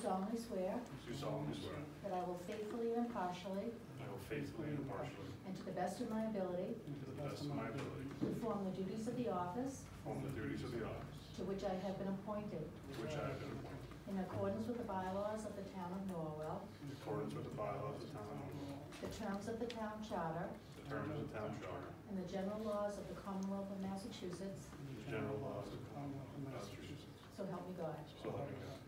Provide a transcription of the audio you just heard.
solemnly swear do solemnly swear that I will faithfully and impartially, I will faithfully and impartially, and to the best of my ability, to the best of my ability, perform the duties of the office perform the duties of the office to which I have been appointed to which I have been appointed, in accordance with the bylaws of the town of Norwell, in accordance with the bylaws of the town of Norwell, the terms of the town charter, the terms of the town charter, and the general laws of the Commonwealth of Massachusetts, and the general laws of the Commonwealth of Massachusetts. so help me God. So help me God.